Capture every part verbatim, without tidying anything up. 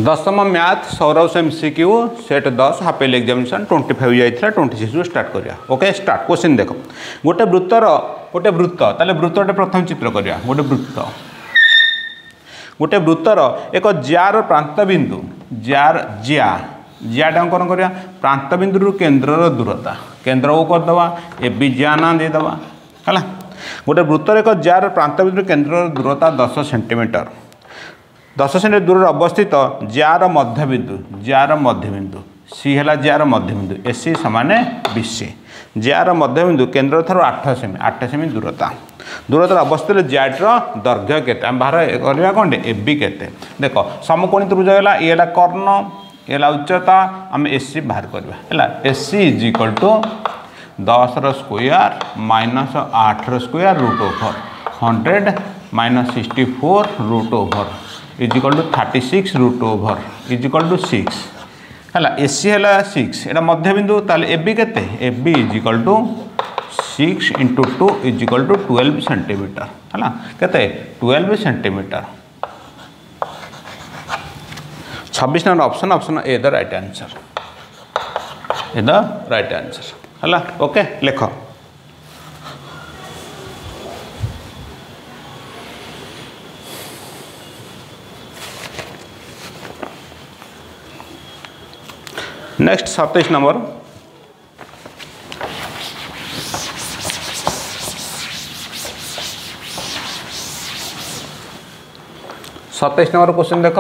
दशम math Saurabh MCQ set दस हाफेल एग्जामिनेशन ट्वेंटी फाइव जाइए ट्वेंटी सिक्स स्टार्ट करिया। ओके स्टार्ट क्वेश्चन देख गोटे वृत्तर गोटे वृत्त ताले वृत्तटे प्रथम चित्र करिया। गोटे वृत्त गोटे वृत्तर एक जार प्रांत बिंदु जार जिया जियाटा कौन करिया प्रांत बिंदु केन्द्र दूरता केन्द्र को करदे ए बी जिया ना देदेबा है। गोटे वृत्तर एक जार प्रांत बिंदु केन्द्र दूरता दस सेंटीमीटर दस सेंटीमीटर दूर अवस्थित जार मध्यबिंदु जार मध्यबिंदु सी है जार मध्यबिंदु ए सी सामान बीसी जार मध्यबिंदु केन्द्र ठार आठ सेमी आठ सेमी दूरता दूरता अवस्थित जार दैर्घ्य के बाहर करवा कौन ए बी के देख समकोणी त्रिभुज है ये कर्ण ये उच्चता आम ए सी बाहर करवा है। A C is equal to दस स्क्वायर माइनस आठ square root over hundred minus sixty four root over is equal to thirty six root over is equal to six है। ए सी है सिक्स एटा मध्यबिंदु ताले ए बी केते A B is equal to six into two is equal to twelve centimetre है केते twelve centimetre. छब्बीस number option option A the right answer A the right answer है। Okay लेख next सत्ताईस number सत्ताईस number question देख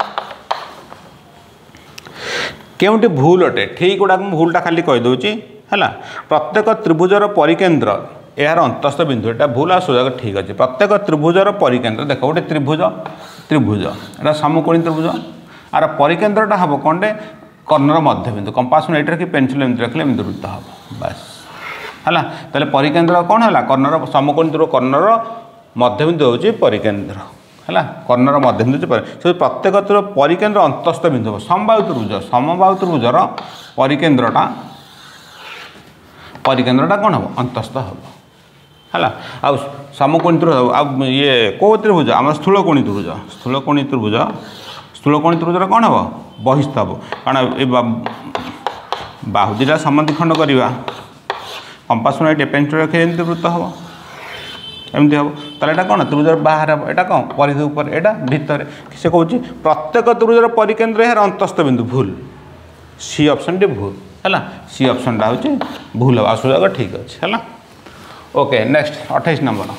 केउटी भूल अटे ठीक गुड़ा भूलटा खाली कहीदे है। प्रत्येक त्रिभुजर परिकेन्द्र यार अंतस्थ बिंदु एटा भूल आ सोजा ठीक अच्छे प्रत्येक त्रिभुजर परिकेन्द्र देख गोटे त्रिभुज त्रिभुज एटा समकोणी त्रिभुज आर परिकेन्द्रटा हम कौन कर्णर मध्यबिंदु कंपास में ये पेनसिल एमती रखिले एमती वृत्त हम बस है। ताले परिकेन्द्र कौन है कर्णर समकोणी त्रिभुज कर्णर मध्यबिंदु हूँ परिकेन्द्र है कर्णर मध्यबिंदु से प्रत्येक परिकेन्द्र अंतस्थ बिंदु समबाहु त्रिभुज समबाहु त्रिभुजर परिकेन्द्रटा परिकेन्द्रटा कौन हम अंतस्थ हम है। आ समकोणी त्रिभुज आ ये कौ त्रिभुज आम स्थूलकोणी त्रिभुज स्थूलकोणी त्रिभुज स्थूलकोणी त्रिभुजर कौन हम बहिस्थ हम कारण बाहु दुटा समान खंड करवा कंपास में पेंसिल रखे एमती वृत्त हम एमती हम ताले कौन त्रिभुजर बाहर हम एटा कौन परिधि उपर एटा भितर से कहूँ प्रत्येक त्रिभुजर परिकेन्द्र यार अंतस्थ बिंदु भूल सी ऑप्शन टी भूल है। सी ऑप्शन टा हूँ भूल हम आसुजाक ठीक अच्छे है। ओके नेक्स्ट अट्ठाईस नंबर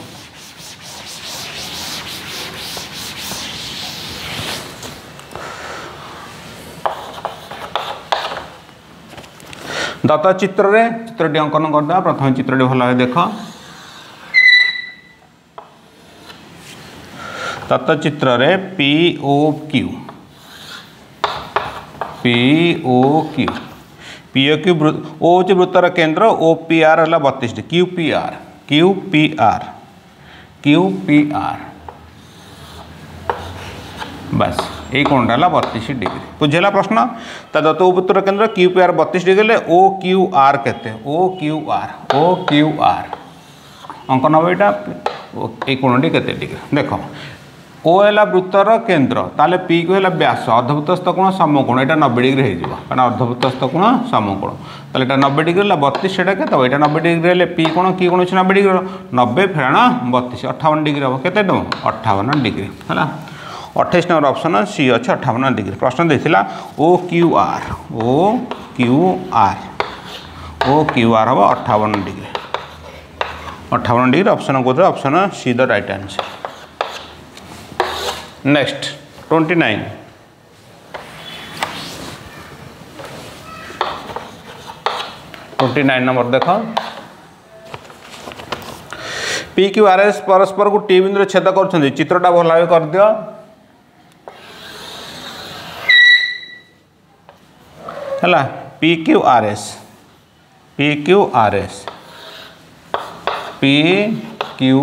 दत्त चित्र रे चित्रटी अंकन करदे प्रथम चित्रटी भल भाव देख दत्त चित्र रे P O Q P O Q P O Q O हूँ वृत्तर केन्द्र ओ पी आर है बतीस डी Q P R Q P R Q P R बस यही कोणटा है बतीस डिग्री बुझेगा प्रश्न दत्त उपवृत्तर केन्द्र क्यू पी आर बतीस डिग्री ओ क्यू आर केते O Q R O Q R अंकन हम यहाँ कोणटी केते डिग्री देख ओ है वृत्तर केन्द्र ताले पी को है व्यास अर्धवृत्तस्थ कोण समकोण यहाँ नब्बे डिग्री हो कारण अर्धवृत्तस्थ कोण समकोण ताले यहाँ नब्बे डिग्री बतीस से यहाँ नब्बे डिग्री है पी कोण कि कोण नब्बे डिग्री नब्बे फेराण बतीस अठावन डिग्री हम केते अठावन डिग्री है। अट्ठाईस नंबर ऑप्शन सी अच्छे अठावन डिग्री प्रश्न देता O Q R O Q R O Q R हम अठावन डिग्री अठावन डिग्री ऑप्शन कौन option C the right answer. Next twenty nine twenty nine number देख पी क्यू आर एस परस्पर को टी बिंदु छेद कर चित्रटा भल भाव कर दियो है P Q R S P Q R S P Q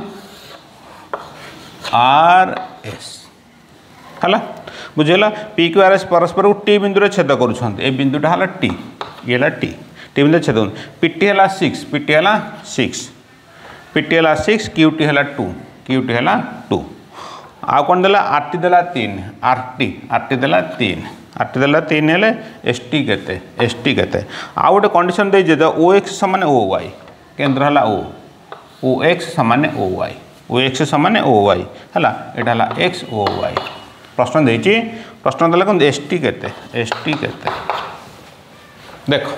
R S है बुझेगा पी क्यू आर एस परस्पर को टी बिंदु छेद कर बिंदुटा है टी ये टी टी बिंदु छेद पीटी है सिक्स पीटी है सिक्स पीटी है सिक्स क्यूटी है टू क्यूटी है टू आ कौन देला आर टी देला तीन आर टी आर टी देला तीन आर टी देला तीन हेले एस टी केते एस टी केते आ गोटे कंडीशन दे जे ओ एक्स समान ओ वाई केंद्र हला ओ ओ एक्स समान ओ वाई ओ एक्स समान ओ वाई हला एटा हला एक्स ओ वाई प्रश्न देछि प्रश्न देला कोन एस टी केते एस टी केते देखो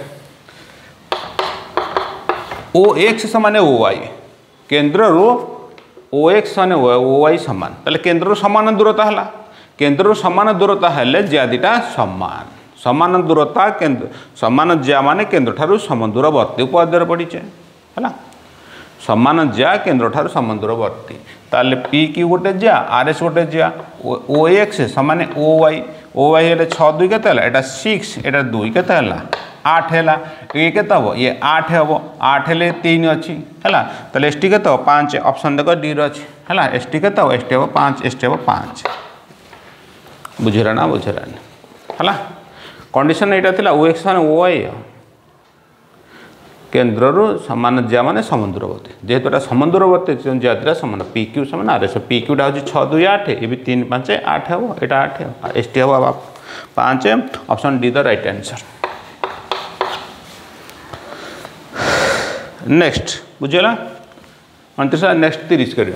ओ एक्स समान ओ वाई केंद्र रो ओ एक्स समान ओ वाई समान ताले केंद्र रो समान दूरता हला केंद्र रो समान दूरता हेले ज्या दिटा समान समान दूरता केंद्र समान ज्या माने केंद्र ठारू समान दूरवर्ती उपद्र पड़ीचे हला समान ज्या केंद्र ठारू समान दूरवर्ती ताले पी क्यू गोटे ज्या आर एस गोटे ज्या ओ एक्स समान ओ वाई ओ वाई हेले छह दुई केते हला एटा सिक्स एटा दुई केते हला आठ है ये के ये आठ हम आठ हेले तीन अच्छी है ताले एस टी के पाँच ऑप्शन देख डी रही है एस टी के एस टी हम पाँच एस टी हम पाँच बुझेगा ना बुझेगा है कंडीशन यहाँ था ओ एक्स मान ओ आई केन्द्र समान ज्या माने समुद्रवर्ती जेहेतु एटा समुद्रवर्ती ज्या समान पी क्यू समान आर एस पी क्यूटा हूँ छः दुई आठ ये भी तीन पाँच आठ हम यहाँ आठ एस टी हम पाँच option D the right answer next बुझेगा अंतिश नेक्स्ट तीस कर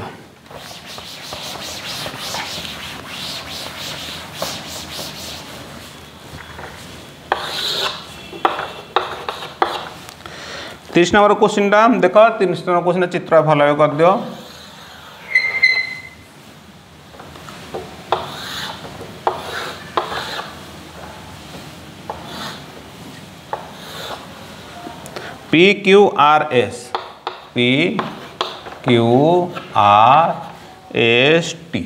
तीस नंबर क्वेश्चन टा देख तीस नंबर क्वेश्चन चित्र भल कर दियो P Q R S P Q R S T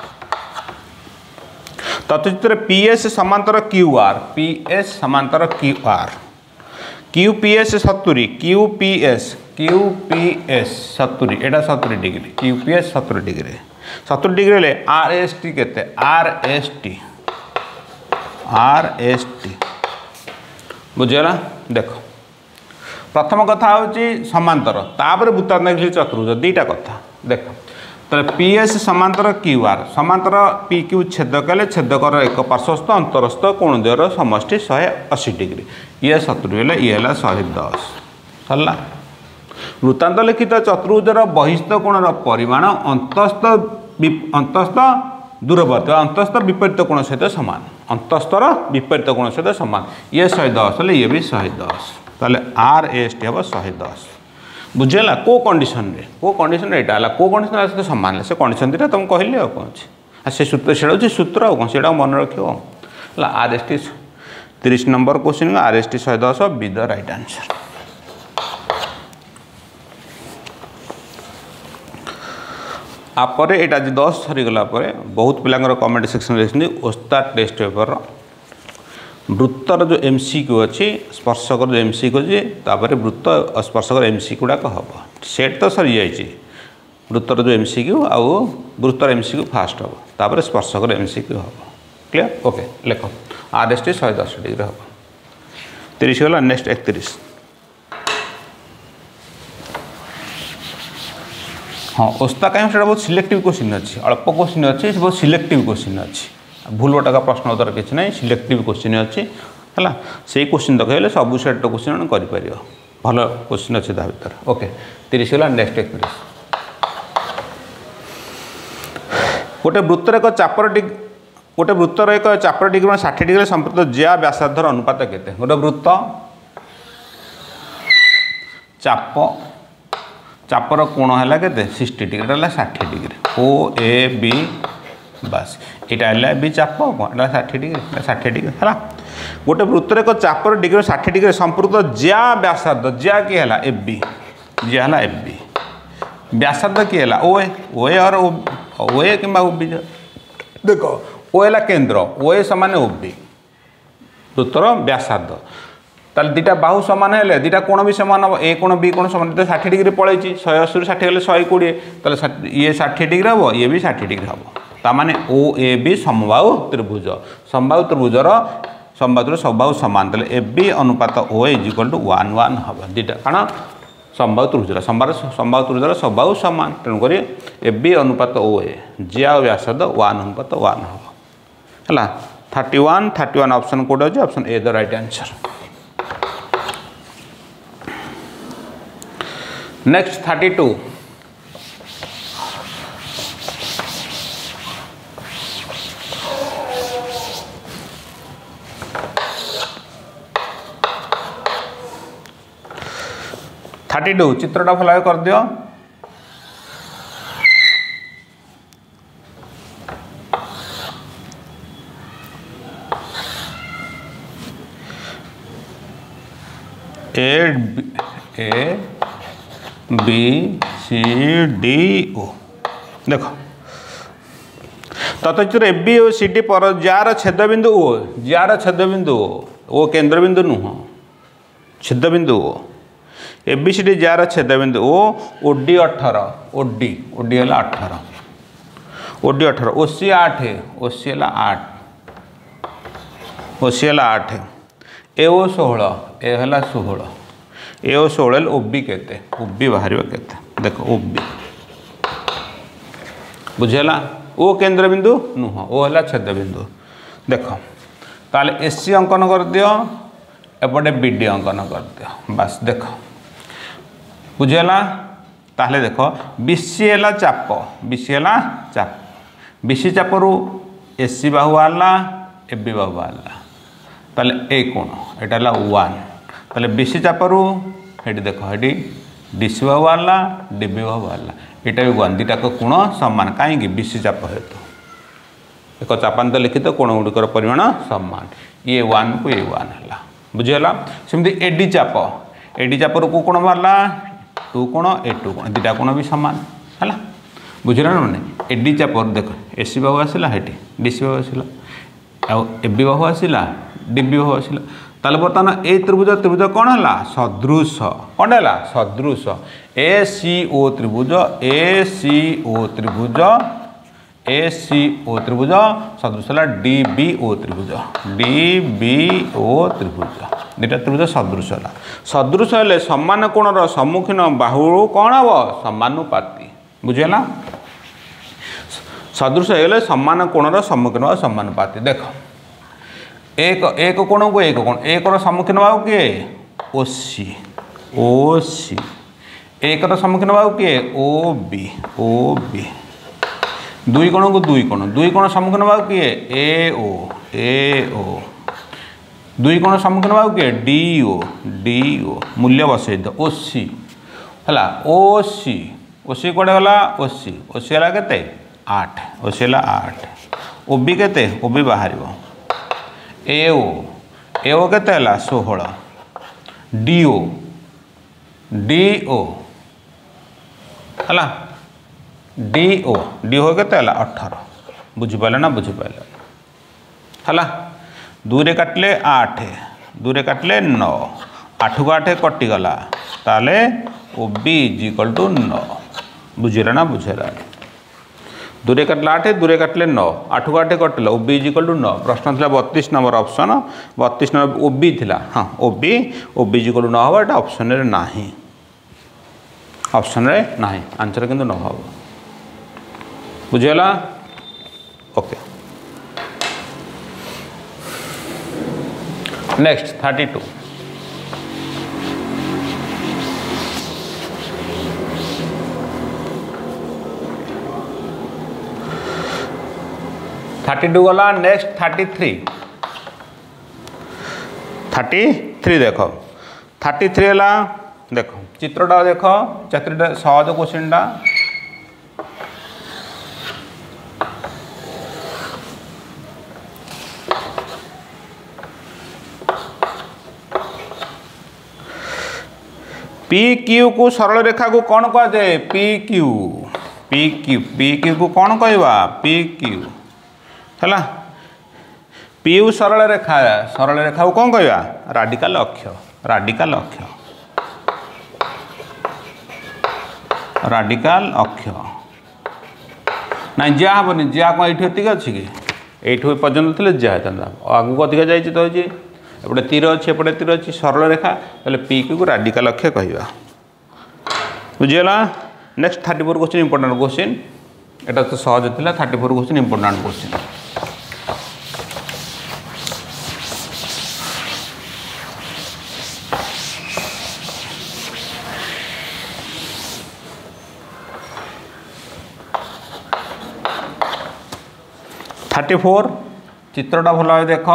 तत्चित्र पी एस समांतर क्यू आर पी एस समांतर Q R Q P S सत्तरी Q P S Q P S सत्तरी एटा सत्तरी डिग्री क्यू पी एस सत्तरी डिग्री सत्तरी degree ले आर एस टी केते R S T R S T बुझेगा देखो प्रथम कथा हूँ समांतर तापर वृत्तांत चतुर्भुज दीटा कथा देख तो पी एस समांतर क्यू आर समांतर पी क्यू छेदक हेले छेदकर एक पार्श्वस्थ अंतरस्थ कोण द्वयर समष्टि शहे अशी डिग्री ये सतुरी हेले ये है शहे दस सरला वृत्तांत लिखित चतुर्भुजर बहिस्थ कोणर परिमाण अंतस्थ अंतस्थ दूरवर्ती अंतस्थ विपरीत कोण सहित सामान अंतस्थर विपरीत कोण सहित सामान ये शहे दस हेले ये भी शहे दस ताले आर एस टी हम शहे दस बुझेगा को कंडीशन रे को कंडीशन रे एटा को कंडीशन सहित सामान से कंडीशन दुटा तुम कहले आ कौन अच्छे से सूत्र से सूत्र कौन से मन रख आर एस टी तीस number question R S T शहे दस बी द राइट आंसर आपरे एटा दस सरीगला बहुत पिलांगर कमेंट सेक्शन लिखते ओस्ताद टेस्ट पेपर वृत्तर जो एमसीक्यू अच्छी स्पर्शकर जो एमसीक्यू अच्छी तापर वृत्त स्पर्शकर एमसीक्यू गुड़ाक हम सेट तो सरी जाइए वृत्तर जो एमसीक्यू आउ वृत्तर एमसीक्यू फास्ट हम तापर स्पर्शकर एमसीक्यू हम क्लियर ओके लेख आर एस टी शहे दस डिग्री हम तीस गला नेक्स्ट एकतीस हाँ ओस्ता कहीं से बहुत सिलेक्टिव क्वेश्चन अच्छी अल्प क्वेश्चन अच्छी बहुत सिलेक्टिव क्वेश्चन अच्छी भूल बटा प्रश्न उत्तर किसी ना सिलेक्टिव क्वेश्चन अच्छी है से क्वेश्चन देखिए सब सेट क्वेश्चन कर भल क्वेश्चन अच्छे ता भर ओके तीस गला नेक्स्ट एकतीस गोटे वृत्तर एक चापर डिग गोटे वृत्तर एक चापर डिग्री षाठी डिग्री संपर्क ज्या व्यासार्धर अनुपात केते गोटे वृत्त चाप चापर कोण है के सिक्सटी डिग्री है Shathi degree O A B बस यहाँ है बी चाप कौन षाठी डिग्री षाठी डिग्री है गोटे वृत्तर एक चापर डिग्री षाठी डिग्री संपर्क ज्या व्यासार्ध ज्या किए है ए बी ज्या है ए बी व्यासार्ध किए है ओ ए ओ ए और ओ ए कि ओ बी देख ओ है केन्द्र ओ ए समान ओ बी वृत्तर व्यासार्ध ताल दीटा बाहु सामान है दीटा कोण भी सामान हम ए कोण बी कोण सामान षाठी डिग्री पलैची शहे अशी षाठी हेल्ले शहे कोड़े ताले ये षाठी डिग्री हम ये भी षाठी डिग्री हम ताने ओ ए बी समबाहु त्रिभुज समबाहु त्रिभुजर समबाहु समबाहु सामान ताले ए बी अनुपात O is equal to one one हम दीटा कारण समबाहु त्रिभुजर समबाहु समबाहु त्रिभुजर समबाहु सामान तेणुक ए बी अनुपात ओ ए जिया व्यासार्ध वन अनुपात वन हम है thirty one thirty one option कोड अच्छे option A the right answer. Next thirty two thirty two चित्रटा भल कर दियो ए ए बी सी डी ओ देखो तथचित्र ए बी और सी डी पर जार छेदबिंदु ओ जार छेदबिंदु ओ केंद्र बिंदु नुह छेदबिंदु O A B C D जार छेदबिंदु ओ ओ डी अठारह ओ डी ओ डी है अठारह ओ डी अठारह ओ सी आठ ओ सी है आठ ओ सी है आठ ए ओ सोलह ए है षोह ए ओ सोलह ओ बी केते ओ बी बाहर केते देखो ओ बी बुझेला ओ केंद्र बिंदु नुह ओ है छेद बिंदु देख ताले एसी अंकन कर दियो एपटे बीडी अंकन कर दियो बस देख बुझेला ताले देख बीसी है चाप बीसी है चाप BC चापरू AC Bahu बाहरला A B बाहु बाहरला ताले ए कोण एटा है वन ताले बीसी चापरू ये देख ये डीसी बाहु बाहरला डीबी बाहु बाहरला यहाँ भी वन दुटा कोण सामान कहीं बीसी चाप हेतु एक चापांत लिखित कोण गुड़िकर परिमाण सामान ये वन को ये वन है बुझीगला सेमती एडी चाप एडी चापर को कोण बाहरला टू कोण ए टू कोण दुटा कोण भी सामान है बुझला ना एडी चापर देख एसी बाहु आसला है डीसी बाहु आसला ए बी बाहु आसला डीबी बाहु आसला ताले बर्तमान ए त्रिभुज त्रिभुज कौन है सदृश कौन है सदृश ए सी ओ त्रिभुज ए सी ओ त्रिभुज ए सी ओ त्रिभुज सदृश है डी बी ओ त्रिभुज डी बी ओ त्रिभुज दुटा त्रिभुज सदृश है सदृश है समान कोणर सम्मुखीन बाहु कौन हम समानुपाती बुझेगा सदृश है समान कोणर सम्मुखीन समानुपाती देख एक एक कोण को एक कोण एक सम्मुखीन बाहु किए ओ सी ओ सी एक सम्मुखीन बाहु किए ओ बी ओ बी दुई कोण को दुई कोण दुई कोण सम्मुखीन बाहु किए ए ओ ए ओ दुई कोण सम्मुखीन बाहु किए डी ओ डी ओ मूल्य बसई द ओ सी है ओ सी ओ सी कौटे गला ओ सी ओ सी है केते आठ ओ सी है आठ ओ बी केते ओ बी बाहर ए ओ ए ओ केते है सोलह डी ओ डी ओ है डी ओ डी ओ केते है अठारह बुझिपारे ना बुझिपारे है दूरे काटले आठ दूरे काटले नौ आठ को आठ कटिगला ताले O B is equal to नौ बुझेला ना बुझेला दूरे काटला आठ दूरे काटले नौ आठ को आठ कटिला O B is equal to नौ प्रश्न था बत्तीस नंबर ऑप्शन बत्तीस नंबर ओ बी थिला हाँ O B O B is equal to नौ हम एटा ऑप्शन रे नाही ऑप्शन रे नाही आंसर किंतु नौ हम बुझेला okay next thirty two thirty two गला next thirty three thirty three देख थर्टी थ्री है देख चित्रटा देख चित्रटा सहज क्वेश्चनटा पी क्यू को सरल रेखा को कौन कह जाए P Q P Q P Q को कौन कहवा पी क्यू है पीयू सरल रेखा सरल रेखा को कौन कहवा राडिकाल अक्ष राडिकाल अक्ष राडिकाल अक्ष ना जा हेनी जा कौन ये अधिक अच्छी कि ये पर्यटन थे जा आगू अधिक जाइए तो एपटे तीर अच्छे एपटे तीर अच्छी सरल रेखा तो पी क्यू को राडिकाल अक्ष कहवा बुझीगला next thirty four question important question एटा तो सहज थिला thirty four question important question thirty four चित्रटा भल भाव देख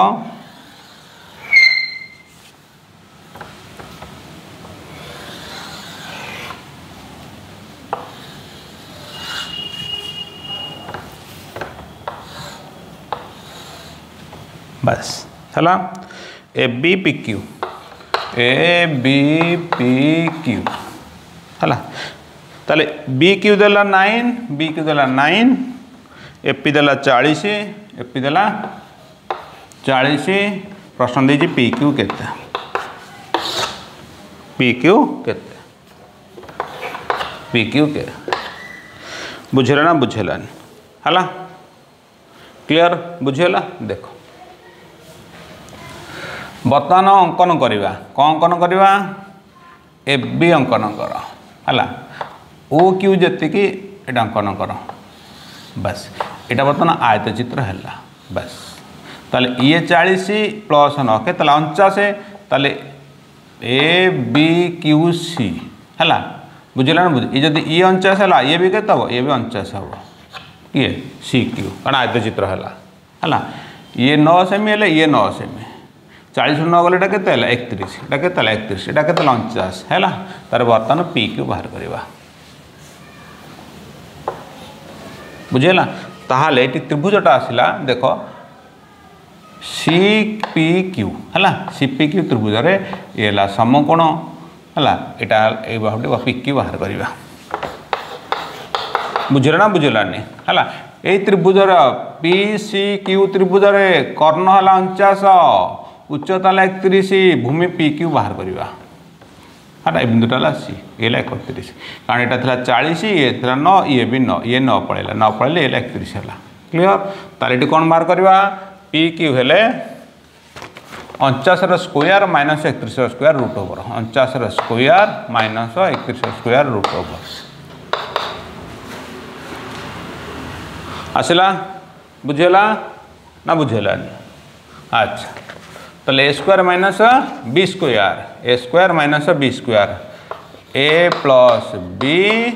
बस चला A B P Q A B P Q है ताले बी क्यू देला नाइन बी क्यू देला नाइन एपी देला चालीस एपी देला चालीस प्रश्न देजी पी क्यू केते पी क्यू केते पी क्यू के बुझेला ना बुझेलानी है क्लियर बुझेला देखो बर्तमान अंकन करवा कौन अंकन करवा ए बी अंकन कर है ओ क्यू जी एटा अंकन कर बस यहाँ बर्तमान आयत चित्र है बस ताले ये चालीस प्लस न के अणचाश ताले ए बी क्यू सी है बुझेगा ना बुझ ये जब ये अणचाश है ये भी केत ये भी अणचाश हम किए सी क्यू कारण आयत चित्र है है ये नौ सेमी है ये नौ सेमी चालीस न गले के एकतीस के एकतीस यहाँ के अणचाश है तार बर्तमान पी क्यू बाहर करवा बुझेगा ताहले ये त्रिभुजटा आसला देख सी पी क्यू है सी पी क्यू त्रिभुज ये समकोण है यहाँ बाहुटी पी क्यू बाहर करवा बुझेगा ना बुझेलानी है ये त्रिभुजर पी सी क्यू त्रिभुजर कर्ण है अणचाश उच्चता एकतीस भूमि पी क्यू बाहर करवा है बिंदुटा सी ये एकतीस कारण यहाँ था चालीस ये था नौ ये भी नौ ये नौ पड़ेगा नौ पड़े ये एकतीस है क्लीयर तार ये कौन बाहर करवा पी क्यू हेले अणचाश स्क्वायर माइनस एकतीस स्क्वायर रूट ओवर अणचाश स्क्वायर माइनस एकतीस स्क्वायर रूट ओवर आसला बुझेला ना बुझेला अच्छा तो A square minus B square A square minus B square A plus B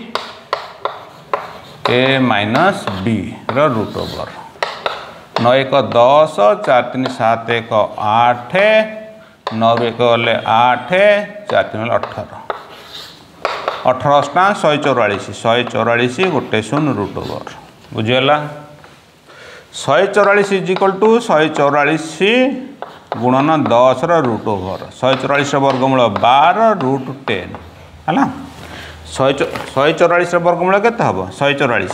A minus B root over नौ एक दस चार तीन सात एक आठ नौ एक गले आठ चार तीन अठारह अठारह अष्टा शहे चौरालीस शहे चौरालीस गोटे शून्य रूट ओवर बुझीगला शहे चौरालीस इज इक्वल टू शहे चौरालीस गुणन दस रूट ओवर शहे चौरालीस वर्गमूल बार रूट टेन है शहे शहे चौरालीस वर्गमूल के शहे चौरालीस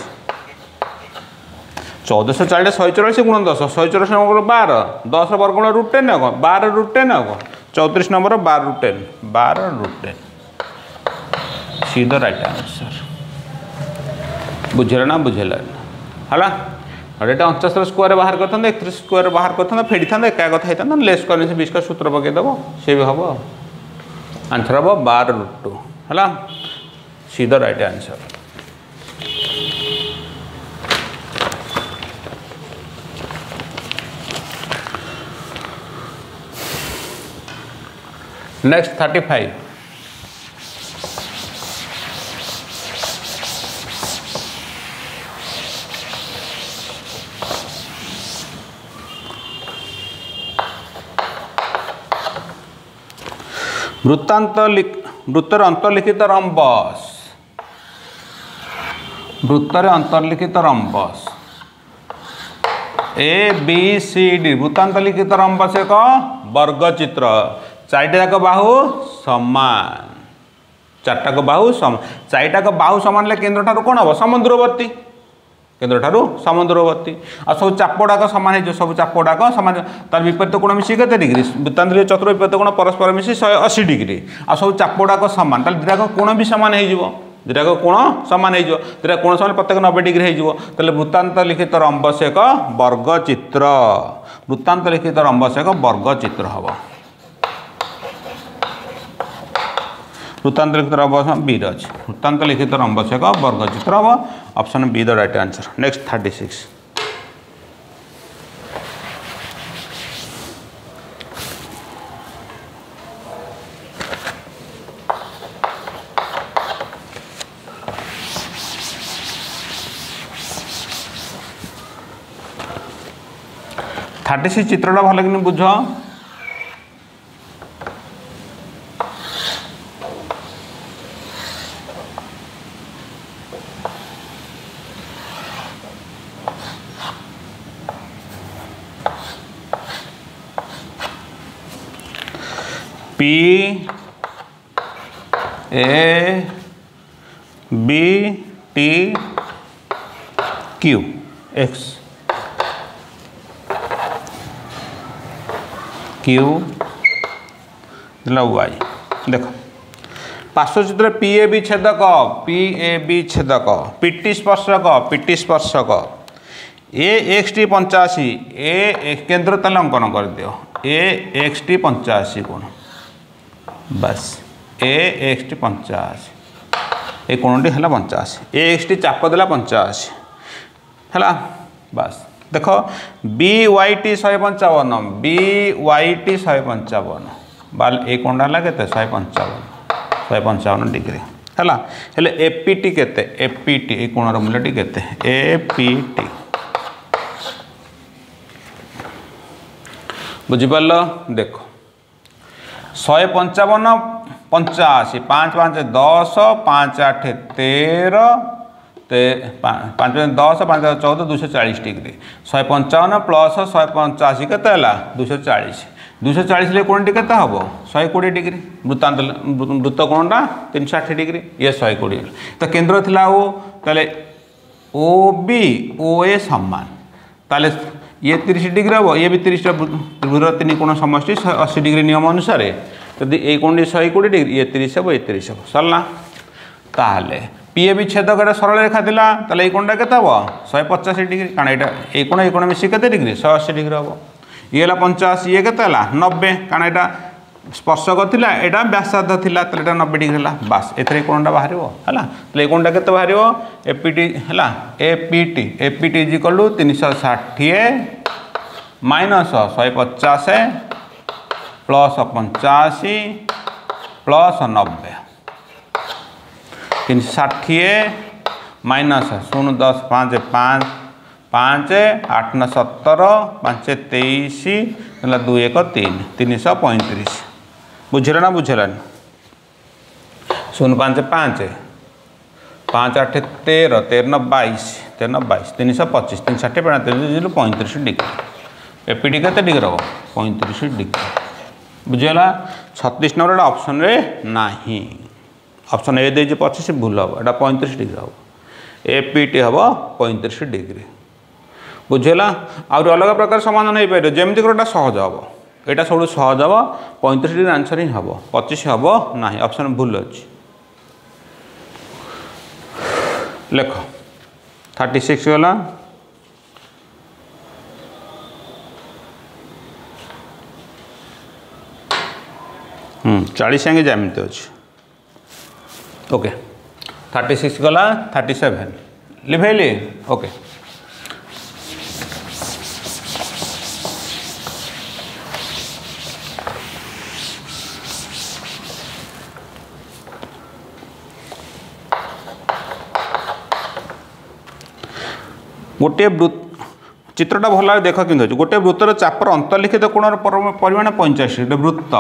चौदह सौ चालीस शहे चौरालीस गुण दस शहे चौरालीस नंबर बार दस वर्गमूल रूट टेन आग बार रूट टेन आग चौतीस नंबर बार रूट टेन बार root ten C the right answer बुझेला ना बुझेला है और ये अणचाश स्क्वायर बाहर करते एकतीस स्क्वायर बाहर करते फेड़ी था एका कथा होता लेस कर बीस का सूत्र पकईदेव सी भी हम आंसर हम बार रूट टू है C the right answer next thirty five वृत्तांत वृत्तर अंतर्लिखित रंबस वृत्तर अंतर्लिखित rhombus A B C D वृत्तांत लिखित रंबस एक वर्ग चित्र चारिटाक बाहु समान चारटाक बाहु समान चारिटाक बाहु समान केन्द्र ठारू कौन हम समुद्रवर्ती केन्द्र ठारू समुद्रवर्ती आ सब चापड़ाक सामान हो सब चापड़ाक सामान तार विपरीत कोण मिसी के डिग्री वृत्तांत चतुर विपरीत कोण परस्पर मिसी शहे अशी डिग्री आ सब चापड़ाक सामान ताल दुटाक कोण भी सामान हो दुटाक कोण सामान हो दुटा कोण सामान प्रत्येक नब्बे डिग्री हो वृत्तांत लिखित रंबस एक वर्ग चित्र वृत्तांत लिखित रंबस एक वर्ग चित्र हम वृत्तांत लिखित रंबस बी अच्छे वृत्तांत लिखित रंबस एक वर्गचित्र हम option B the right answer. Next thirty six thirty six चित्रटा भल कि बुझ P A B T Q X Q Y देख पार्श्वचित्र पी ए बी छेदक पी ए बी छेदक पीटी स्पर्शक पीटी स्पर्शक ए एक्स टी पंचाशी ए केंद्र ताले अंकन कर दियो ए एक्स टी पंचाशी कोण बस ए एक्स टी पंचाशी ए कोणटी है पंचाशी ए एक्स टी चाप देला पंचाशी है बस देख बी वाई टी शहे पंचावन बी वाई टी शहे पंचावन बाल ए कोणटा है के शहे पंचावन शहे पंचावन डिग्री है हेले एपीटी केते एपीटी ए कोणर मूल्यटी केते एपीटी बुझिपाल देख शहे पंचावन पंचाशी पाँच पाँच दस पाँच आठ तेरह ते पाँच दस पाँच चौदह दुई चालीस डिग्री शहे पंचावन प्लस शहे पंचाशी के दुई चालीस दुई चालीस कोण टी के हम शहे कोड़े डिग्री वृत्तांत वृत्त कोणटा तीन सौ षाठी डिग्री ये शहे कोड़े तो केन्द्र थिला ओ ताले ओ बी ओ ए समान ताले ये तीस डिग्री हम ये भी तीस त्रिभुज तीन कोण समष्टि अस्सी डिग्री नियम अनुसार यदि ये कोण शहे कोड़े डिग्री ये तीस हम ये तीस हम सरला ताहले पी ए बी छेदक सरल रेखा था ताले ये कोणटा केते हम शहे पचासी डिग्री कारण यहाँ ये कोण ये कोण मिसी के डिग्री शहे अस्सी डिग्री हम ये पंचाशी ये के नब्बे कारण यहाँ स्पर्शक थी यहाँ व्यासार्ध थी तो नब्बे डिग्री है बास ए कोणटा बाहर है तो कोणटा के बाहर एपीटी है APT APT is equal to तीन सौ षाठी माइनस शहे पचास प्लस पंचाशी प्लस नब्बे तीन सौ षाठी माइनस शून्य दस पाँच पाँच पाँच आठ न सतर पाँच तेईस दुई एक तीन तीन सौ पैंतीस बुझे ना बुझेलानी शून्य पाँच पाँच पाँच आठ तेरह तेरह बाईस तेरह बाईस तीन सौ पच्चीस तीन षाठी पैंतीस पैंतीस डिग्री एपीटी के डिग्री हम पैंतीस डिग्री बुझेगा छत्तीस नंबर ऑप्शन रे नहीं ऑप्शन ए दे पच्चीस भूल हम यहाँ पैंतीस डिग्री हम एपीटी हम पैंतीस डिग्री बुझेगा आउर अलग प्रकार समाधान हो पारे जमी गोटा सहज हम यहाँ सब सहज हम पैंतीस डिग्री आंसर ही हम पच्चीस हम ना ऑप्शन भूल अच्छी लेख थर्टी सिक्स गला चालीस आगे जमीती अच्छे ओके थर्टी सिक्स गला थर्टी सेवेन लिभेली ओके गोटे चित्रटा भल देख कि गोटे वृत्तर चापर अंतर्लिखित कोणर परिमाण पंचाश गोटे वृत्त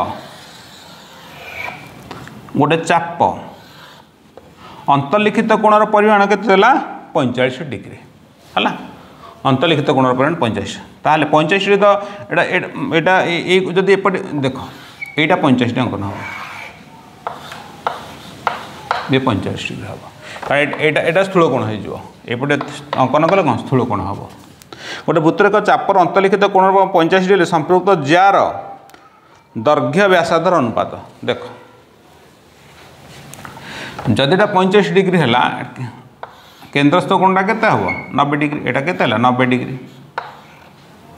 गोटे चाप अंतर्लिखित कोणर परिमाण के पैंचाश डिग्री है अंतर्लिखित कोणर परिमाण पंचाश ताहले पंचाश तो यहाँ जदि एपटे देख यहाँ पंचाश अंकन हम ये पंचाश डिग्री हम कारण यहाँ स्थूल कोण होपटे अंकन कले कौन स्थूल कोण हम गोटे वृत्तर एक चापर अंतर्लिखित कोण पंचाश डिग्री संपृक्त जार दैर्घ्य व्यासार्धर अनुपात देख जदि पैंचाश डिग्री है केन्द्रस्थ कोणटा केते हम नब्बे डिग्री यहाँ केते नब्बे डिग्री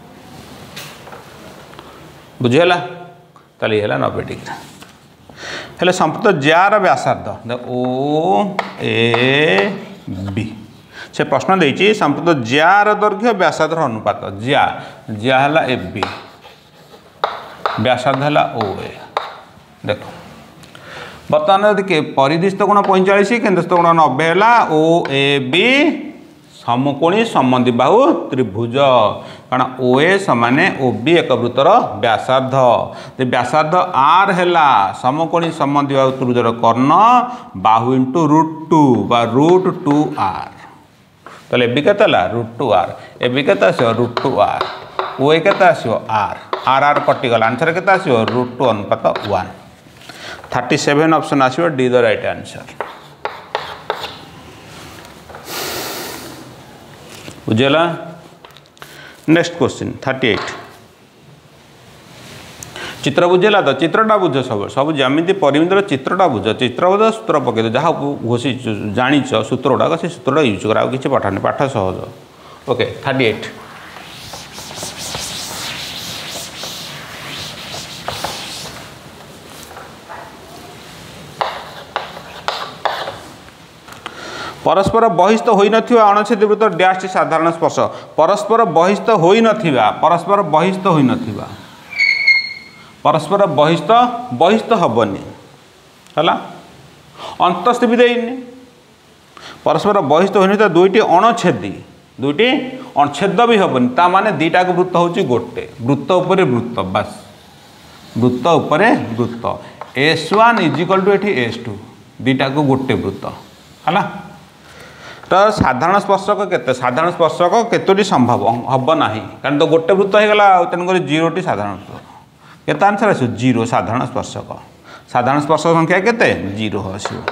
बुझीगला ताले है नब्बे डिग्री हेले संपूर्ण जार व्यासार्ध ओ ए बी से प्रश्न देती संपूर्ण जार दैर्घ्य व्यासार्ध अनुपात ज्या ज्या है ए बी व्यासार्ध है ओ ए देख बर्तमान देखिए परिदिष्ट कोण पैंचाश केन्द्रस्थ कोण नब्बे है ओ ए बी समकोणी संबंधी बाहु त्रिभुज कारण ओ ए समाने ओ बी एक वृत्तर व्यासार्ध व्यासार्ध आर है समकोणी संबंधी बाहु त्रिभुजर कर्ण बाहु इंटू रूट टू बा रूट टू आर तो ए बी के root two R A B के root two R O A के आर आर आर कटिगला आंसर के रूट टू अनुपात वन थर्टी सेवेन ऑप्शन आसो डी द राइट आंसर बुझेगा। नेक्स्ट क्वेश्चन थर्टी एट चित्र बुझेगा तो चित्रटा बुझ सब सब जमी परिमितर चित्रटा बुझ चित्र बुझ सूत्र पकईद जहाँ घोषी जाच सूत्र गुड़ाक से सूत्रटा यूज कर किसी पाठ नहीं पाठ सहज ओके थर्टी एट परस्पर बहिस्थ हो अणछेदी वृत्त डैश साधारण स्पर्श परस्पर बहिस्थ हो परस्पर बहिस्थ हो परस्पर बहिस्थ बहिस्थ हेनी है अंतस्थ भी देनी परस्पर बहिस्थ हो दुईटी अणछेदी दुईटी अणछेद भी हेनी ता माने दीटा वृत्त हूँ गोटे वृत्त उपर वृत्त बास वृत्त उपर वृत्त एस वन इजिकल टू ये एस टू दीटा को गोटे वृत्त है तो साधारण स्पर्शक केते साधारण स्पर्शक केतोटी संभव हम ना कारण तो गोटे वृत्त होगा तेणुक जीरोटी साधारण केते आंसर आस जीरो साधारण स्पर्शक साधारण स्पर्शक संख्या केते जीरो आसो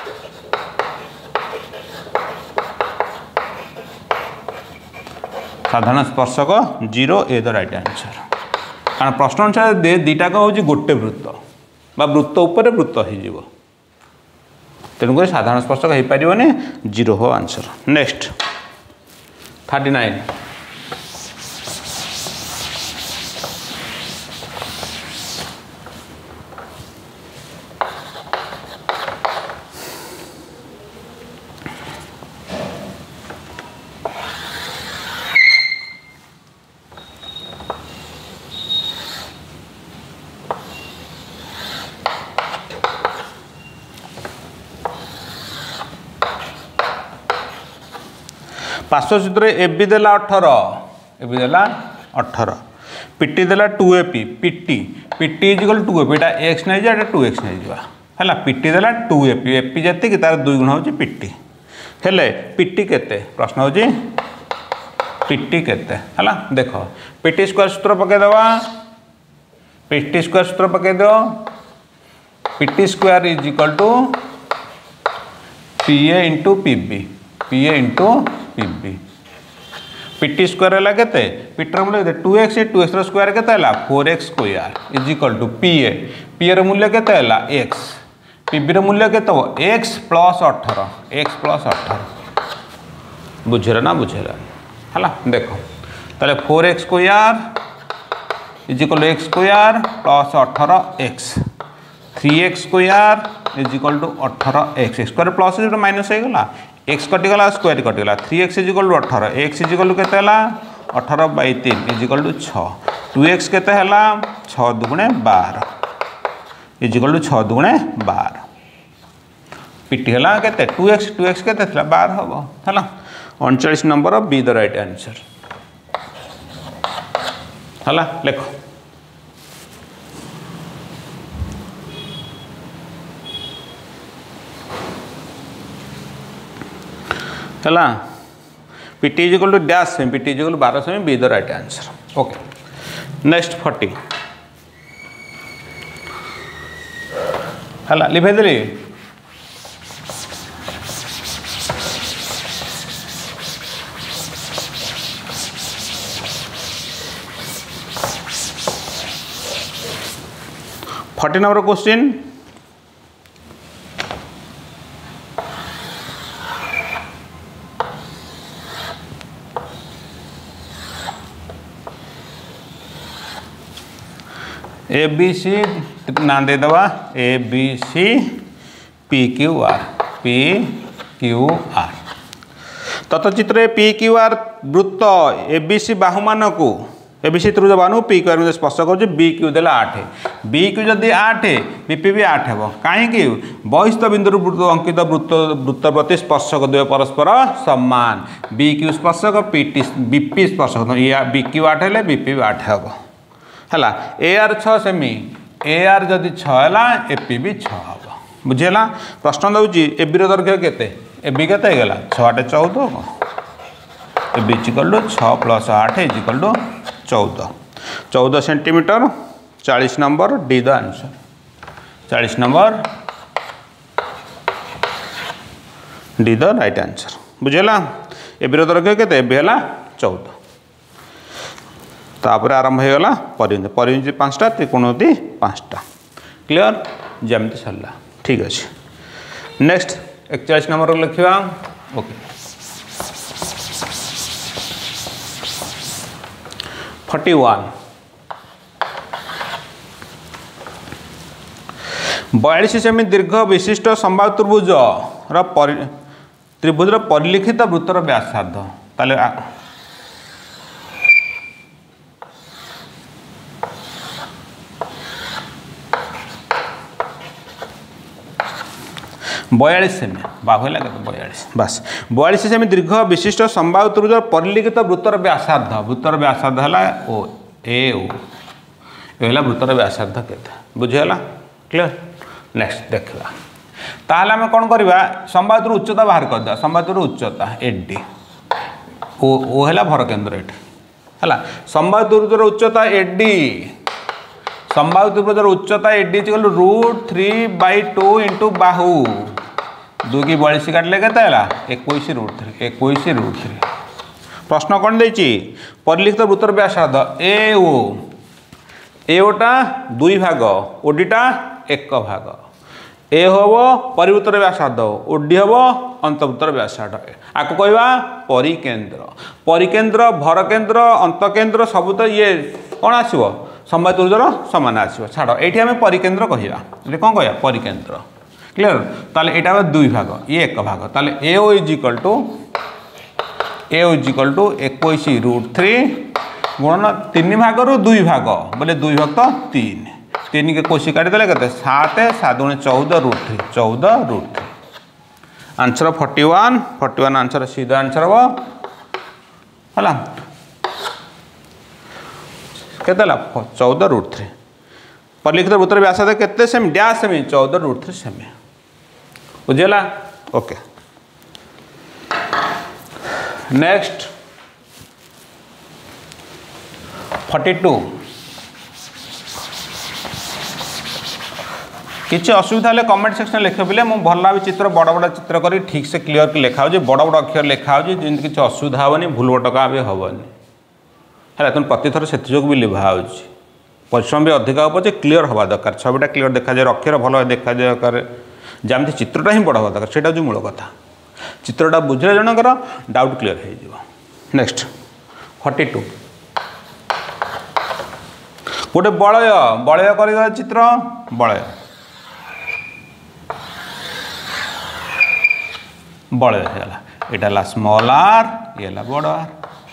साधारण स्पर्शक zero A the right answer कारण प्रश्न अनुसार दीटा हूँ गोटे वृत्त बा वृत्त उपर वृत्त हो तेणुक साधारण स्पर्शक हो पारे जीरो हो आंसर। नेक्स्ट थर्टी नाइन पार्श्वचित्र ए बी देला अठारह ए बी देला अठारह पीटी देला two A P PT PT is equal to A P एटा एक्स नहीं जाए टू एक्स नहीं जावा है पीटी देला two A P A P जाती कि तार दुई गुण हूँ पीटी हेले पीटी केते प्रश्न हूँ पीटी केते है देख पीटी स्क्वायर सूत्र पकईदेवा पीटी स्क्वायर सूत्र पकईद PT square is equal to P A into P B P A into P B PT square है केते पीटर मूल्य two X two X square के four X square is equal to P A P A मूल्य के X P B मूल्य के X plus अठारह एक्स प्लस अठारह बुझेगा ना बुझेगा है देख ताले four X square is equal to X square plus अठारह X three x square is equal to अठारह एक्स स्क्वायर प्लस जो माइनस होगा एक्स कटिगला स्क्वायर कटिगला थ्री एक्स इजिकल टू अठारह एक्स इजिकल टू केते अठारह बै तीन इजिकल टू छः टू एक्स केते छः दुगुणे बार इजिकल टू छः दुगुणे बार पीटी है केते टू एक्स टू एक्स केते बार हम है उनचास number B the right answer है लेख है पीटी इजिकल टू डैश सेमी पीटी इजिकल टू बारह सेमी B the right answer okay. Next forty है लिखेदेली forty number question A B C ना दे दवा A B C P Q R P Q R तथचित्र पी क्यू आर वृत्त ए बी सी बाहु मान को ए बी सी त्रिभुज बाहु पी क्यू आर स्पर्श कर बी क्यू देला आठ बी क्यू जदि आठ बीपी भी आठ हे कहीं बहिस्थ बिंदु अंकित वृत्त वृत्त प्रति स्पर्शक द्वय परस्पर समान बी क्यू स्पर्शक पीटी बीपी स्पर्शक बी क्यू आठ है बीपी भी आठ हे है ए आर छः सेमी ए आर जदि छः एपी भी छः हम बुझीला प्रश्न दूसरी ए बी दैर्घ्य केते ए बी केते गला छः आठ चौदह ए बी इक्वल टू छः प्लस आठ इक्वल टू चौदह चौदह सेंटीमीटर चालीस नंबर डी द आंसर चालीस number D the right answer बुझेला ए बी दैर्घ्य केते ए बी है चौदह तापर आरंभ होगा परिमिति परिमिति पाँचटा त्रिकोणमिति पाँचटा क्लियर जमती सरला ठीक अच्छे नेक्स्ट इकचालीस नंबर लिखा ओके फोर्टी वन बयालीस सेमी दीर्घ विशिष्ट संभाव्य त्रिभुज रि त्रिभुज परिलिखित वृत्तर व्यासार्ध ताले बयालीस सेमी बाहु लगे बयालीस बस बयालीस सेमी दीर्घ विशिष्ट संभाव्य त्रिभुज परिलिखित वृत्तर व्यासार्ध वृत्तर व्यासार्ध है ओ ए ओ ये वृत्तर व्यासार्ध के बुझीगला क्लियर नेक्स्ट देखा ताहले आम कौन करवा संभाव्य उच्चता बाहर करदे संभाव्य उच्चता एडी ओ ओ है भर केन्द्र ये है संभाव्य त्रिभुजर उच्चता एडी संभाव्य त्रिभुजर उच्चता AD equal root three by two into बाहु दुई की बयालीस काटिले के इक्कीस रूट थ्री इक्कीस रूट थ्री प्रश्न कौन देती परिलिखित वृत्तर व्यासार्ध ए ओ ए ओटा दुई भाग ओडीटा एक भाग ए हम परिवृत्तर व्यासार्ध ओडी हम अंतवृत्तर व्यासार्ध आपको कहवा परिकेन्द्र परिकेन्द्र भरकेन्द्र अंतकेन्द्र सब तो ये कौन आसो संभाव्य त्रिभुजर समान आसो छाड़ ये आम परिकेन्द्र कहवा ये कौन कह परिकेन्द्र क्लियर ताले एटा दुई भाग ये एक भाग ताले A O is equal to A O is equal to इक्कीस रूट थ्री गुणन तीन भाग रु दुई भाग बोले दुई भाग तो तीन तीन के कोशी काटिदेले के सात सात गुणे चौदह रूट थ्री चौदह root three answer forty one forty one answer सीधा आंसर हम है के चौदह रूट थ्री परिलिखित वृत्तर व्यासार्ध केते सेमी डैश सेमी चौदह रूट थ्री सेमी बुझेला ओके नेक्स्ट फोर्टी टू किसी असुविधा है कमेंट सेक्शन लिख पे मुझे भल भाव चित्र बड़ बड़ चित्र कर ठीक से क्लीयर की लिखा हो बड़ बड़ अक्षर लिखा हो जमी किसी असुविधा हेनी भूल भटका भी हेनी है तुम प्रति थर से भी लिभा हो परिश्रम भी अधिक हो पचे क्लीयर हवा दरकार छविटा क्लीयर देखा जाए अक्षर भल देखा जाए दरकार जमी चित्रटा ही बड़ हवा दरकार से हूँ मूल कथा चित्रटा बुझे जनकर डाउट क्लीयर हो नेक्स्ट फोर्टी टू गोटे बलय बलय कर चित्र बलय बलय है स्मॉल आर ये बड़ आर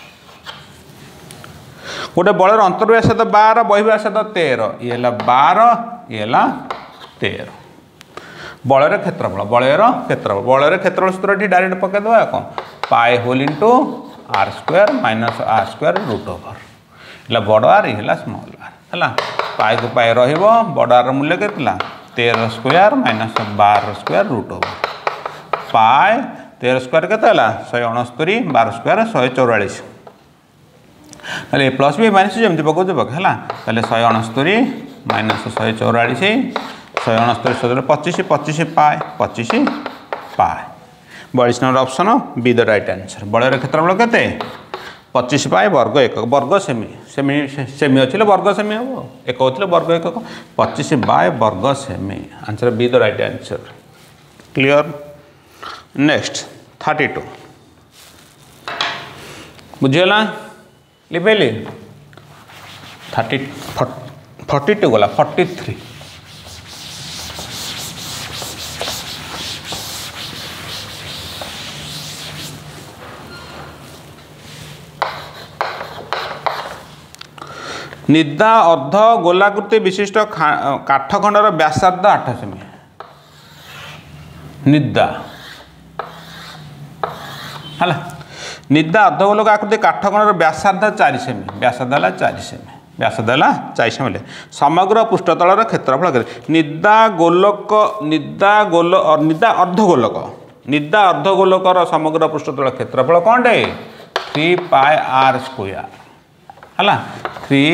गोटे बलर अंतर्व्यासार्ध बार बहिर्व्यासार्ध तेरह ये बार ये तेरह बलर क्षेत्रफल बलयर क्षेत्रफल बलयर क्षेत्रफल सूत्र डायरेक्ट पकईदे कौन pi whole into R square minus R square root over ये बड़ आर ये स्मॉल आर है पाए को पाए रड़ आर मूल्य के तेरह स्क्वायर माइनस बार स्क्वायर रूट ओवर पाए तेरह स्क्वायर के शहे अणस्तरी बार स्क्वायर शहे चौरालीस ए प्लस बी माइनस जमी पकाऊ पक है शहे अणस्तरी माइनस शहे चौरालीस शहे अणस्तरी सौ पचिश पचिश पाए पचिश पाए बयालीस number option B the right answer बलयर क्षेत्रफल केते पचिश पाए वर्ग एक वर्ग सेमी सेमी सेमी अच्छे वर्ग सेमी हम एक होते वर्ग एक पचिश बाय वर्ग सेमी answer B the right answer clear next thirty two बुझीगला लिपेली थर्टी फोर्टी टू गला फोर्टी थ्री निदा अर्ध गोलाकृति विशिष्ट काठखंडर व्यासार्ध आठ सेमी निदा है निदा अर्ध गोलक आकृति काठखंडर व्यासार्ध चार सेमी व्यासार्ध है चार सेमी व्यासार्ध है चार सेमी समग्र पृष्ठतल क्षेत्रफल करे निदा गोलक निदा गोल निदा अर्ध गोलक निदा अर्ध गोलकर समग्र पृष्ठतल क्षेत्रफल कौन डे थ्री पाए आर स्क्वायर है थ्री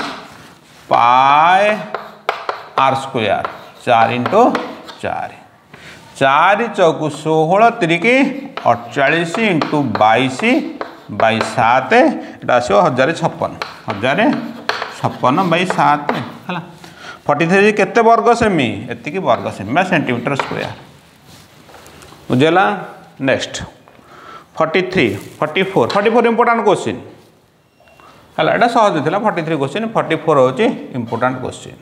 पाए आर स्क्वायर चार इंटू चार चार चौकु षोह तिरिकी अड़चाश इंटू बैश बै सात यहाँ आसो हजार छप्पन हजार छप्पन बै सात है फोर्टी थ्री केते वर्ग सेमी एतिकी वर्ग सेमी सेंटीमीटर स्क्वायर बुझेगा next forty three forty four forty four important question है यहाँ सहज था forty three question forty four हूँ इंपोर्टाट क्वेश्चन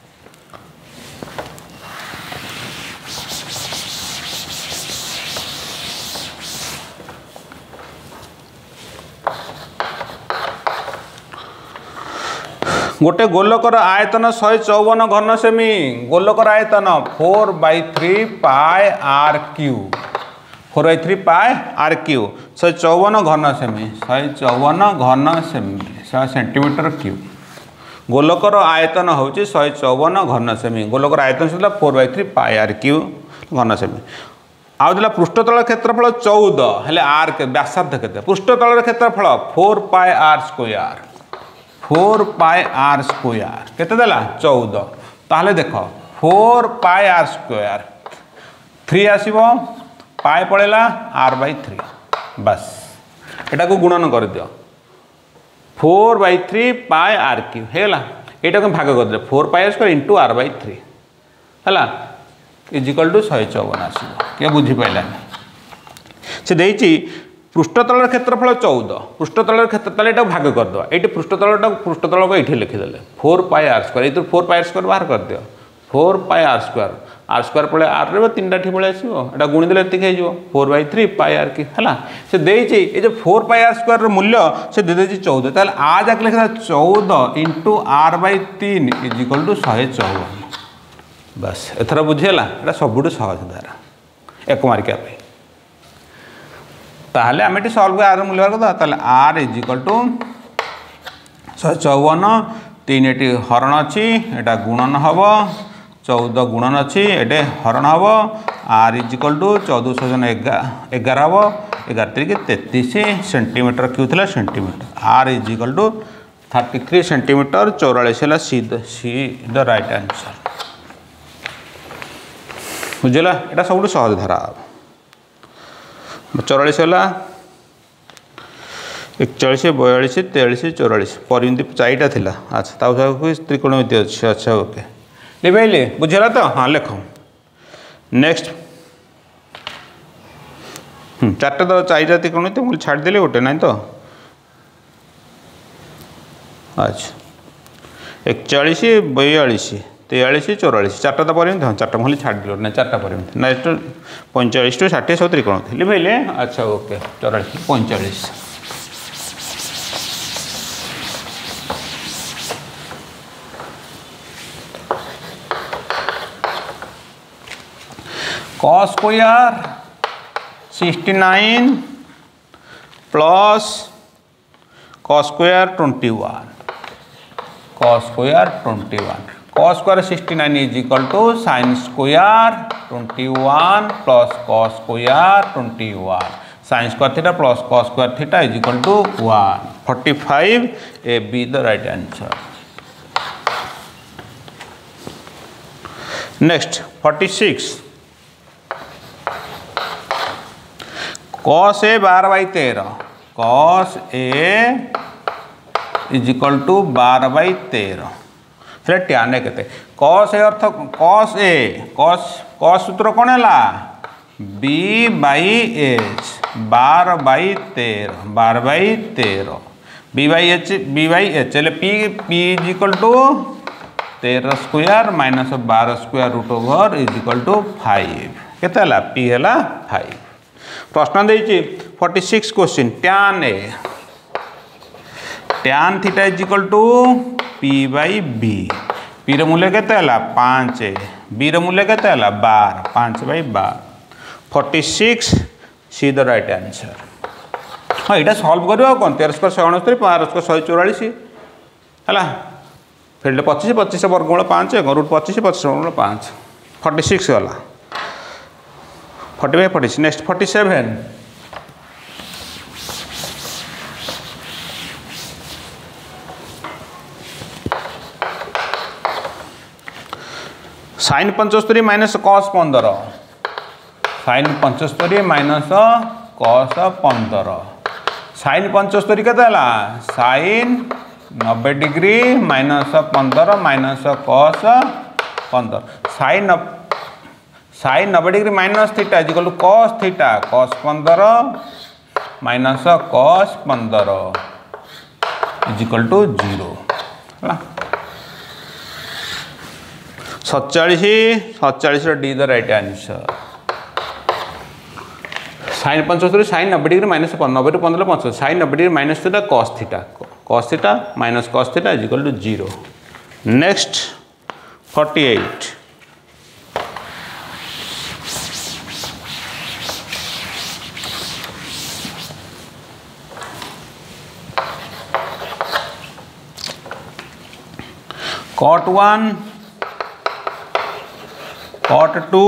गोटे गोलकर आयतन शहे चौवन घन सेमी गोलकर आयतन four by three pi R cube four by three pi R cube शहे चौवन घन सेमी शहे चौवन घन सेमी सेंटीमीटर क्यूब गोलकर आयतन हूँ शहे चौवन घन सेमी गोलकर आयतन से four by three pi R cube घन सेमी आउला पृष्ठतल क्षेत्रफल चौदह हेले आर के व्यासार्ध केते पृष्ठतल क्षेत्रफल four pi R square four pi R square केते देला चौदह ताहले देख four pi R square three आसीबो पाए पड़ेला आर बै थ्री बस एटा को गुणन कर दियो four by three pi R cube है यहाँ को भाग कर दे four pi square into R by three है इजिकल टू शहे चौवन आसो क्या बुझीपारानी से देती पृष्ठतल क्षेत्रफल चौदह पृष्ठतल क्षेत्र यहाँ भाग करदे ये पृष्ठतल पृष्ठतल को ये लिखिदे फोर पाए आर स्क्वायर ये फोर पाए स्क्वायर बाहर कर दियो four pi R square R square पड़े आर रे तीन टी पड़े आसो यहाँ गुणीदे ये four by three pi R की है से देती ये जो फोर पाए आर स्क्वायर मूल्य से दे देती चौदह ताल आ जाके लिखा चौदह इंटू आर बै तीन इजिकल टू शहे चौवन बस एथर बुझीगला यहाँ सबुठ सहज धारा एक मार्किया ताहले आम ये सल्व आर मूल्य कर आर इजिकल टू शहे चौवन तीन ये हरण अच्छी यहाँ गुणन हम चौदह गुणन अच्छी ये हरण हम आर इजिकल टू चौदह सौ एगार हम एगार तरीके तेतीस सेंटीमीटर क्यू थी centimetre R is equal to thirty three centimetre चौरालीस है C C the right answer बुझेगा यहाँ सब सहज धारा चौरालीस है एकचाश बयालीस तेयालीस चौरालीस परिमिति चारिटा थी अच्छा त्रिकोणमिति अच्छे अच्छा ओके लिखले बुझेगा तो हाँ लिख नेक्स्ट चार्टा तो चारिटा त्रिकोणमिति मुझे छाड़देली गोटे ना तो अच्छा एकचाश बयालीस तेयालीस चौरालीस चार्टा तो परिमिति हाँ चार्टा मुझे छाड़देल ना चार्टा परिमिति नेक्स्ट पैंचाश टू षाठी सब त्रिकोण लिखले अच्छा ओके चौरालीस पैंचाश cos square sixty nine plus cos square twenty one cos square twenty one cos square sixty nine is equal to sine square twenty one plus cos square twenty one sine square theta plus cos square theta is equal to one forty five A B the right answer next forty six cos A बार by तेरह cos A is equal to बार by तेरह फिर tan A के cos A अर्थ cos A cos cos सूत्र कौन है बी बाई एच बार बाई तेरह बार बाई तेरह B by H B by H L P P is equal to तेरह स्क्वायर माइनस बारह square root over is equal to five केते हला पी हला फाइव। प्रश्न देइछि forty six question tan A tan theta is equal to P by B. P र मूल्य केते हला पाँच बी र मूल्य केते हला बारह पाँच बाई बारह forty six C the right answer. हाँ यहाँ सल्व कर कौन तेरह स्क्वायर शहे अणस्तरी बारह स्क्वायर शहे चौरालीस है फिर पचिश पचिश वर्गमूल पाँच रूट पचिश पचिश वर्गमूल पाँच फोर्टी सिक्स गला forty five forty six next forty seven sine पंचस्तरी माइनस कस पंदर साइन पंचस्तरी माइनस कस पंदर साइन पंचस्तरी के साइन नब्बे डिग्री माइनस पंदर माइनस कस पंदर साइन साइन नब्बे degree minus theta is equal to cos theta cos पंदर माइनस कस पंदर इज इक्वल टू जीरो सतचाश सतचाश D the right answer. Sine पंचस्तरी साइन नब्बे डिग्री माइनस नब्बे टू पंद्रह पंच साइन नब्बे degree minus theta cos theta cos theta minus cos theta is equal to zero. Next forty eight cot one cot two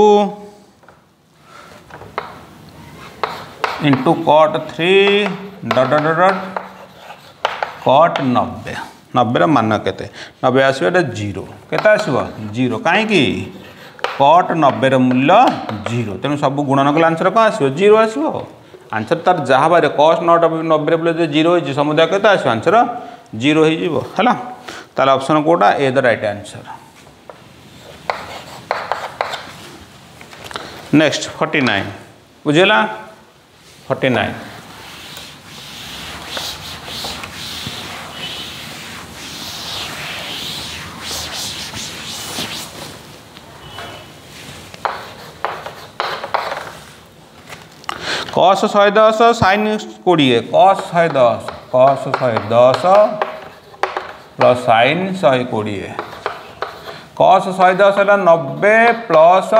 into cot three dot dot dot cot नब्बे नब्बे मान के नब्बे आसो जीरो केते आसो जीरो कहीं कॉट नब्बे मूल्य जीरो तेणु सब गुणन कले आंसर कौन आसो जीरो आसो आंसर तार जहाँ बारे कॉस नट नब्बे मूल्य जीरो हो समुदाय के आसो आंसर जीरो है ताला ऑप्शन कोटा A the right answer. Next forty nine बुझेला फोर्टी नाइन कस शहे दस साइन कोड़े कस शहे दस कस शहे दस प्लस साइन शहे कोड़े कस शहे दस है नब्बे प्लस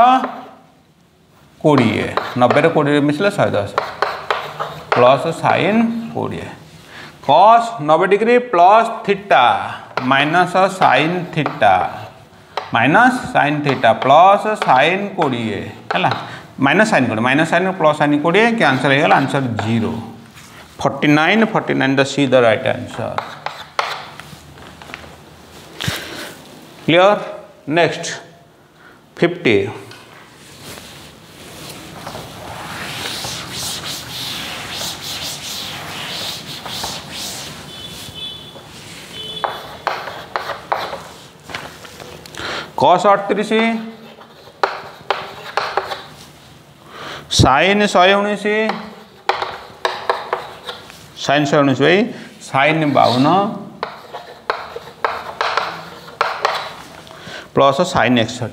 कोड़े नब्बे कोड़े मिसले शहे दस प्लस साइन कोड़े कस नब्बे degree plus theta minus sine theta minus sine theta plus sine कोड़े है माइनस साइन कोड़े माइनस साइन प्लस साइन कोड़े कि आंसर है answer zero forty nine forty nine the C the right answer. Clear. Next fifty cos अड़तीस sine शहे उन्नीस sign शहे उन्नीस भाई साइन बावन प्लस साइन एकसठ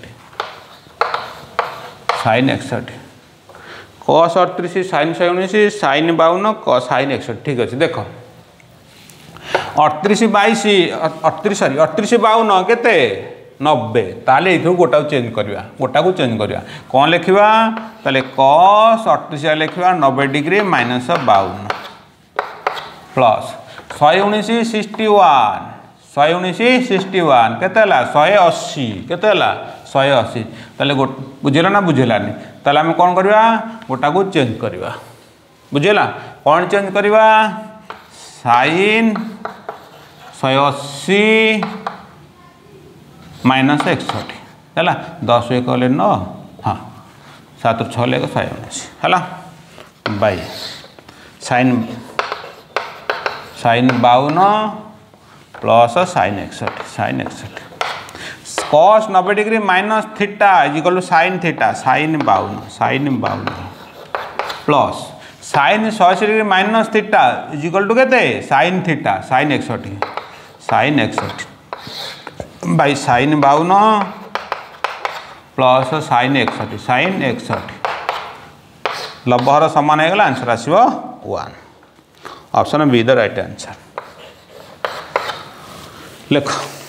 साइन एकसठ कस अड़तीस साइन शहे उन्नीस साइन बावन साइन एकसठ ठीक अच्छे देख अड़तीस बैश अड़तीस सॉरी अड़तीस बावन केते नब्बे ताले ये गोटा चेंज करवा गोटा को चेंज करवा कौन लिखा ताले कस अड़तीस लिखा नब्बे डिग्री माइनस बावन प्लस शहे उन्नीस सिक्सटी वन शहे उन्नीस सिक्सटी वन के शहे अशी के शहे अशी ताले बुझेला ना बुझेलानी ताले आम कौन करवा गोटा को चेंज करवा बुझेला कौन चेंज करवा साइन शहे अशी माइनस एकसठ है दस एक हेल्ले नौ हाँ सात छः लेख शहे उन्नीस है बाई साइन साइन बावन प्लस साइन एकसठ साइन एकसठ कस नब्बे degree minus theta equal to sine theta sine बावन साइन बावन प्लस साइन छयासी degree minus theta equal to के साइन थीटा साइन एकसठ साइन एकसठ बाई साइन बावन प्लस साइन एकसठी साइन एकसठी लब्धर सामान होगा आंसर आसो one option B the right answer. लिख